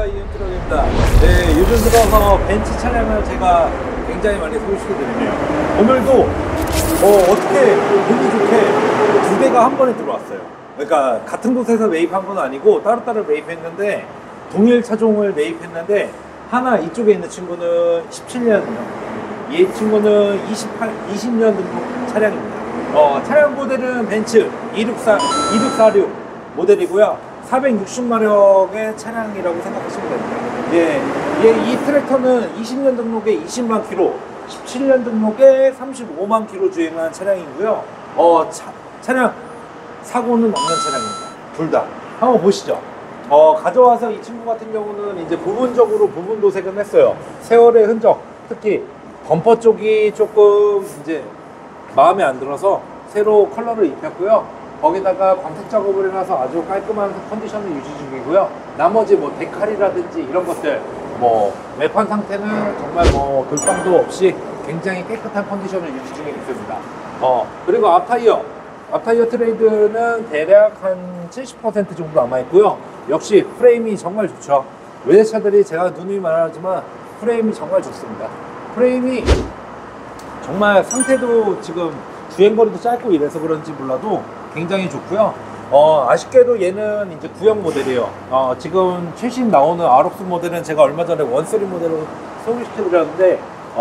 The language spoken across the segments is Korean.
안녕하십니까, 이은트럭입니다. 네, 요즘 들어서 벤츠 차량을 제가 굉장히 많이 소개시켜드리네요. 오늘도 어떻게 보기 좋게 두 대가 한 번에 들어왔어요. 그러니까 같은 곳에서 매입한 건 아니고 따로따로 매입했는데 동일 차종을 매입했는데 하나 이쪽에 있는 친구는 17년이요. 이 친구는 20년 등록 차량입니다. 차량 모델은 벤츠 2646 모델이고요. 460마력의 차량이라고 생각하시면 됩니다. 이 트랙터는 20년 등록에 20만 킬로, 17년 등록에 35만 킬로 주행한 차량이고요. 차량 사고는 없는 차량입니다. 둘 다. 한번 보시죠. 가져와서 이 친구 같은 경우는 이제 부분적으로 부분 도색은 했어요. 세월의 흔적, 특히 범퍼 쪽이 조금 이제 마음에 안 들어서 새로 컬러를 입혔고요. 거기다가 광택 작업을 해놔서 아주 깔끔한 컨디션을 유지 중이고요. 나머지 뭐 데칼이라든지 이런 것들, 뭐 외판 상태는 정말 뭐 돌빵도 없이 굉장히 깨끗한 컨디션을 유지 중에 있습니다. 그리고 앞타이어 트레이드는 대략 한 70% 정도 남아있고요. 역시 프레임이 정말 좋죠. 외제차들이 제가 누누이 말하지만 프레임이 정말 좋습니다. 프레임이 정말 상태도 지금 주행거리도 짧고 이래서 그런지 몰라도 굉장히 좋고요. 아쉽게도 얘는 이제 구형 모델이에요. 지금 최신 나오는 아록스 모델은 제가 얼마 전에 1.3 모델로 소개시켜드렸는데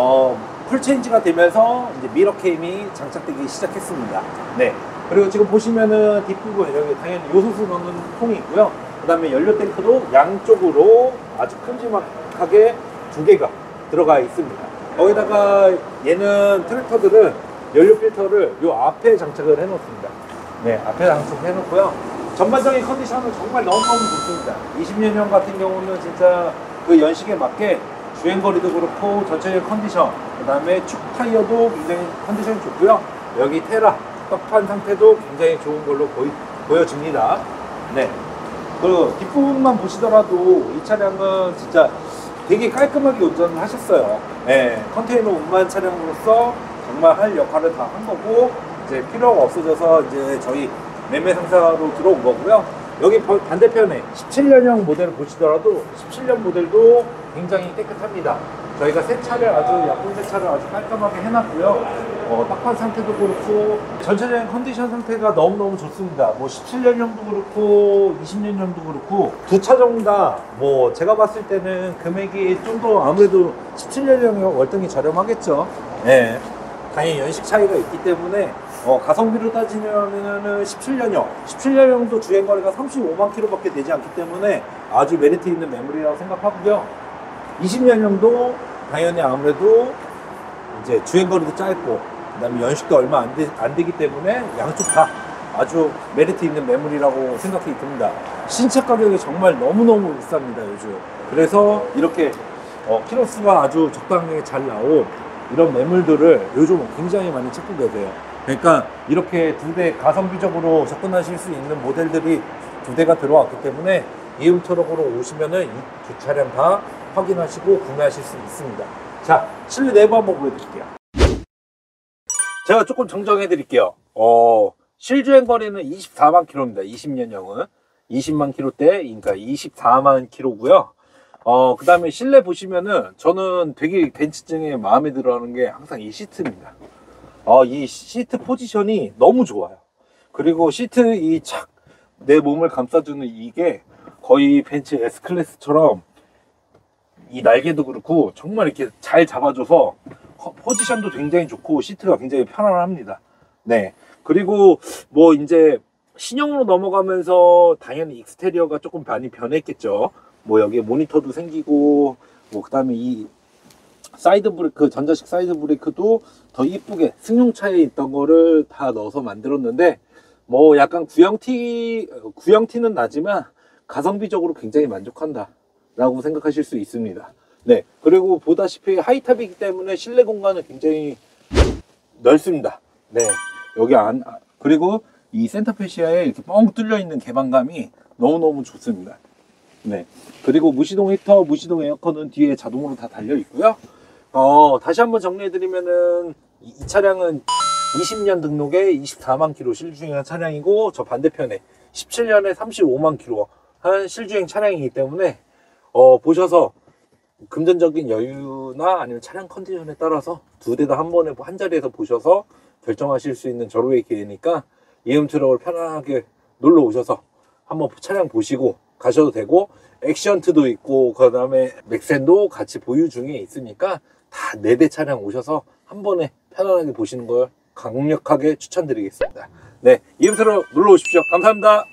풀체인지가 되면서 이제 미러 캠이 장착되기 시작했습니다. 네. 그리고 지금 보시면은 뒷부분 여기 당연히 요소수 넣는 통이 있고요. 그 다음에 연료 탱크도 양쪽으로 아주 큼지막하게 두 개가 들어가 있습니다. 거기다가 얘는 트랙터들은 연료 필터를 요 앞에 장착을 해 놓습니다. 네, 앞에 장착해 놓고요. 전반적인 컨디션은 정말 너무너무 좋습니다. 20년형 같은 경우는 진짜 그 연식에 맞게 주행거리도 그렇고 전체적인 컨디션, 그 다음에 축 타이어도 굉장히 컨디션이 좋고요. 여기 테라 떡판 상태도 굉장히 좋은 걸로 보여집니다. 네. 그리고 뒷부분만 보시더라도 이 차량은 진짜 되게 깔끔하게 운전을 하셨어요. 네, 컨테이너 운반 차량으로서 정말 할 역할을 다 한 거고, 이제 필요가 없어져서 이제 저희 매매 상사로 들어온 거고요. 여기 반대편에 17년형 모델을 보시더라도 17년 모델도 굉장히 깨끗합니다. 저희가 세차를 약품 세차를 아주 깔끔하게 해놨고요. 딱판 상태도 그렇고 전체적인 컨디션 상태가 너무너무 좋습니다. 뭐 17년형도 그렇고 20년형도 그렇고 두 차종 다 뭐 제가 봤을 때는 금액이 좀 더 아무래도 17년형이 월등히 저렴하겠죠. 네. 당연히 연식 차이가 있기 때문에 가성비로 따지면은 17년형도 주행거리가 35만 킬로밖에 되지 않기 때문에 아주 메리트 있는 매물이라고 생각하고요. 20년형도 당연히 아무래도 이제 주행거리도 짧고 그다음에 연식도 얼마 안 되기 때문에 양쪽 다 아주 메리트 있는 매물이라고 생각이 듭니다. 신차 가격이 정말 너무너무 비쌉니다, 요즘. 그래서 이렇게 키로수가 아주 적당하게 잘 나온 이런 매물들을 요즘 굉장히 많이 찾고 계세요. 그러니까 이렇게 두 대 가성비적으로 접근하실 수 있는 모델들이 두 대가 들어왔기 때문에 이음트럭으로 오시면은 이 두 차량 다 확인하시고 구매하실 수 있습니다. 자, 실내 내부 한번 보여드릴게요. 제가 조금 정정해 드릴게요. 실주행 거리는 24만 킬로입니다. 20년형은 20만 킬로대, 그러니까 24만 킬로고요. 그 다음에 실내 보시면은 저는 되게 벤츠 중에 마음에 들어 하는 게 항상 이 시트입니다. 이 시트 포지션이 너무 좋아요. 그리고 시트 내 몸을 감싸주는 이게 거의 벤츠 S클래스처럼 이 날개도 그렇고 정말 이렇게 잘 잡아줘서 포지션도 굉장히 좋고 시트가 굉장히 편안합니다. 네. 그리고 뭐 이제 신형으로 넘어가면서 당연히 익스테리어가 조금 많이 변했겠죠. 뭐 여기 모니터도 생기고 뭐 그다음에 이 사이드 브레이크, 전자식 사이드 브레이크도 더 이쁘게 승용차에 있던 거를 다 넣어서 만들었는데 뭐 약간 구형티는 나지만 가성비적으로 굉장히 만족한다 라고 생각하실 수 있습니다. 네. 그리고 보다시피 하이탑이기 때문에 실내 공간은 굉장히 넓습니다. 네. 여기 그리고 이 센터페시아에 이렇게 뻥 뚫려 있는 개방감이 너무너무 좋습니다. 네. 그리고 무시동 히터, 무시동 에어컨은 뒤에 자동으로 다 달려 있고요. 다시 한번 정리해드리면은 이 차량은 20년 등록에 24만 킬로 실주행한 차량이고 저 반대편에 17년에 35만 킬로 한 실주행 차량이기 때문에 보셔서 금전적인 여유나 아니면 차량 컨디션에 따라서 두 대 다 한 번에 한 자리에서 보셔서 결정하실 수 있는 절호의 기회니까 EM트럭을 편하게 놀러 오셔서 한번 차량 보시고 가셔도 되고, 액션트도 있고 그 다음에 맥센도 같이 보유 중에 있으니까 다 4대 차량 오셔서 한 번에 편안하게 보시는 걸 강력하게 추천드리겠습니다. 네, EM트럭 놀러 오십시오. 감사합니다.